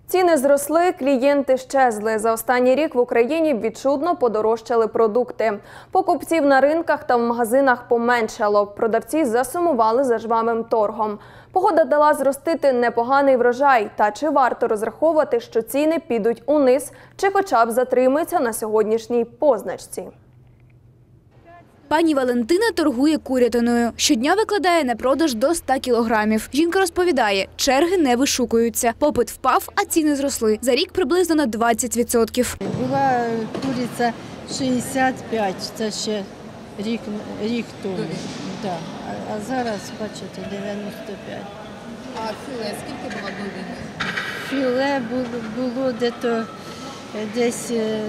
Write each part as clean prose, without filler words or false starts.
Ціни зросли, клієнти щезли. За останній рік в Україні відчутно подорожчали продукти. Покупців на ринках та в магазинах поменшало. Продавці засумували за жвавим торгом. Погода дала зростити непоганий врожай. Та чи варто розраховувати, що ціни підуть униз, чи хоча б затримаються на сьогоднішній позначці? Пані Валентина торгує курятиною. Щодня викладає на продаж до 100 кілограмів. Жінка розповідає, черги не вишукуються. Попит впав, а ціни зросли. За рік приблизно на 20%. Була куриця 65, це ще рік тому. Да. А зараз, бачите, 95. А філе скільки було до війни? Філе було десь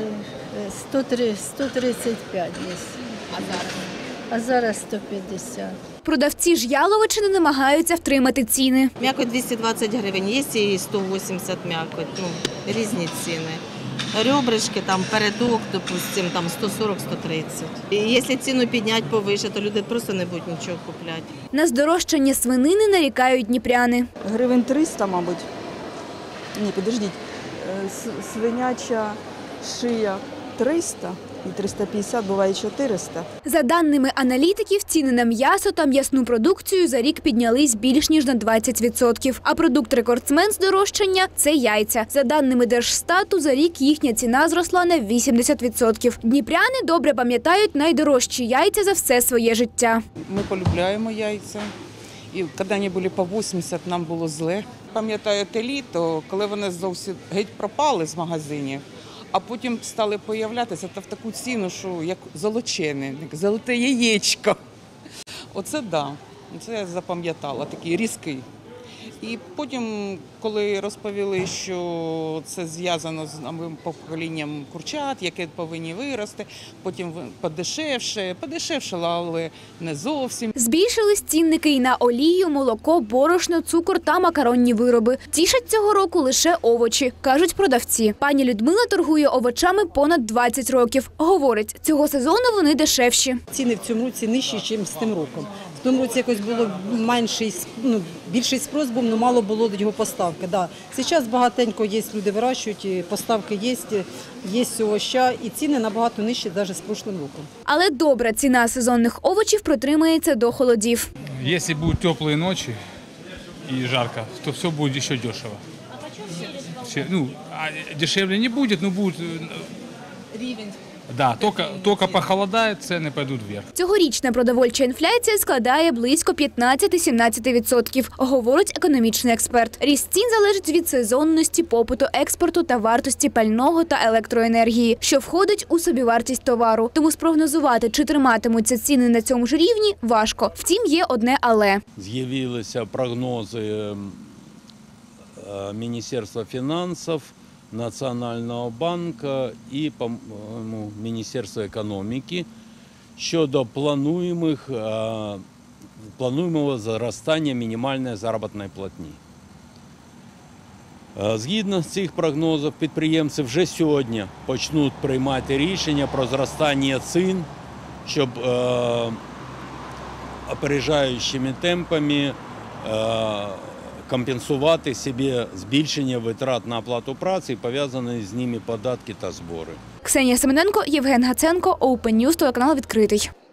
135 десь. А зараз? А зараз 150. Продавці ж яловичини намагаються втримати ціни. М'якоть 220 гривень, є і 180 м'якоть, різні ціни. Ребрышки, передок, допустим, 140-130. І якщо ціну підняти повише, то люди просто не будуть нічого купляти. На здорожчання свинини нарікають дніпряни. Гривень 300, мабуть. Ні, підождіть. Свиняча шия 300 і 350, буває 400. За даними аналітиків, ціни на м'ясо та м'ясну продукцію за рік піднялись більш ніж на 20%. А продукт-рекордсмен здорожчання – це яйця. За даними Держстату, за рік їхня ціна зросла на 80%. Дніпряни добре пам'ятають найдорожчі яйця за все своє життя. Ми полюбляємо яйця. І коли вони були по 80, нам було зле. Пам'ятаю те літо, коли вони зовсім геть пропали з магазинів, а потім стали з'являтися в таку ціну, що як золочене, золоте яєчко. Оце да, це я запам'ятала, такий різкий. І потім, коли розповіли, що це зв'язано з новим поколінням курчат, яке повинні вирости, потім подешевшало, але не зовсім. Збільшились цінники й на олію, молоко, борошно, цукор та макаронні вироби. Тішать цього року лише овочі, кажуть продавці. Пані Людмила торгує овочами понад 20 років. Говорить, цього сезону вони дешевші. Ціни в цьому році нижчі, ніж з тим роком. В тому році якось було більший спрос був, але мало було до його поставки. Да. Зараз багатенько є, люди вирощують, поставки є овоща, і ціни набагато нижчі, навіть з прошлим роком. Але добра ціна сезонних овочів протримається до холодів. Якщо будуть теплі ночі і жарко, то все буде ще дешево. А по чому Дешевле не буде, але буде... рівень? Да, тільки похолодає, ціни підуть вверх. Цьогорічна продовольча інфляція складає близько 15-17%, говорить економічний експерт. Ріст цін залежить від сезонності, попиту, експорту та вартості пального та електроенергії, що входить у собівартість товару. Тому спрогнозувати, чи триматимуться ціни на цьому ж рівні, важко. Втім, є одне «але». З'явилися прогнози Міністерства фінансів, Національного банку і, по-моєму, Міністерства економіки щодо плануємого зростання мінімальної заробітної платні. Згідно з цих прогнозів, підприємці вже сьогодні почнуть приймати рішення про зростання цін, щоб опережаючими темпами компенсувати собі збільшення витрат на оплату праці, пов'язані з ними податки та збори. Ксенія Семененко, Євген Гаценко, Open News, телеканал «Відкритий».